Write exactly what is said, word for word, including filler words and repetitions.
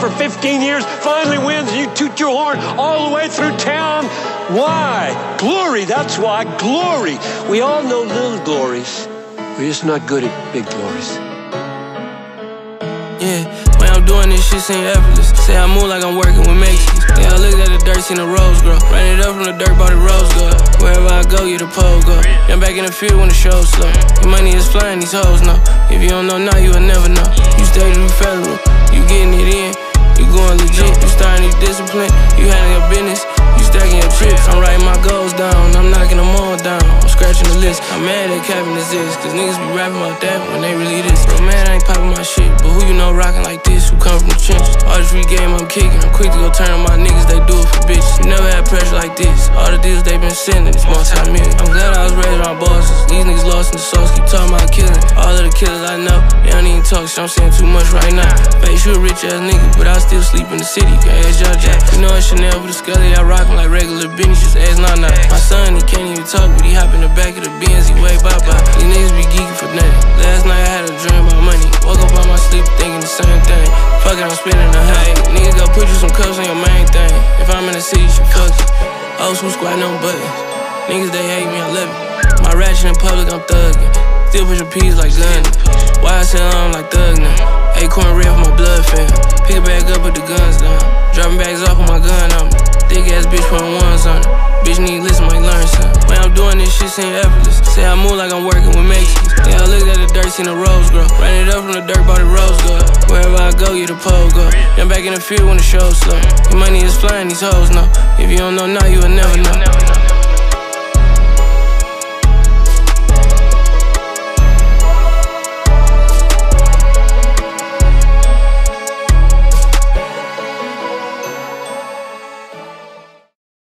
for fifteen years, finally wins, and you toot your horn all the way through town. Why? Glory, that's why. Glory. We all know little glories. We're just not good at big glories. Yeah, when I'm doing this shit seem effortless. Say I move like I'm working with Mexicans. Yeah, I looked at the dirt, seen the rose grow. Ran it up from the dirt, bought the rose go. Wherever I go, you the pole go. Then back in the field when the show's slow. Your money is flying, these hoes know. If you don't know now, you will never know. You stay to be federal, you getting it in. You going legit, you starting to discipline. You handling your business, you stacking your chips. I'm writing my goals down, I'm knocking them all down. I'm scratching the list, I'm mad at capping this is. Cause niggas be rapping about that when they really this. Bro, man, I ain't popping my shit, but who you know rocking like this? Who come from the trenches? All this free game I'm kicking, I'm quick to go turn on my niggas, they do it for bitches. Never had pressure like this, all the deals they been sending, it's multi-million. I'm glad I was raised around bosses, these niggas lost in the sauce, keep talking about killing. All of the killers I know, they don't even talk shit, I'm saying too much right now. Face, you a rich ass nigga, but I still sleep in the city, can't ask y'all jack. You know it's Chanel with the Scully, I rock him like regular business, just ask nah nah. My son, he can't even talk, but he hop in the back of the Benz, he way bye bye. These niggas be geeking for nothing. Last night I had a dream about money, woke up on my sleep thinking the same thing. Fuck it, I'm spending a hundred. Niggas go put you some cups on your main thing. If I'm in the city, she fuck you. Old school squatting on buttons. Niggas, they hate me, I love it. My ratchet in public, I'm thugging. Still push your P's like London. Why I sell on like thug now? Acorn red for my blood fam. Pick a bag up, put the guns down. Dropping bags off with my gun on me. Thick ass bitch putting ones on it. Bitch need listen, might learn something. When I'm doing this shit seem effortless. Say I move like I'm working with Mexicans. Yeah, I looked at the dirt, seen the rose grow. Ran it up from the dirt, bought the rose go. Wherever I go, you the pole go. Then back in the field when the show's slow. Your money is flying, these hoes know. If you don't know now, you will never know.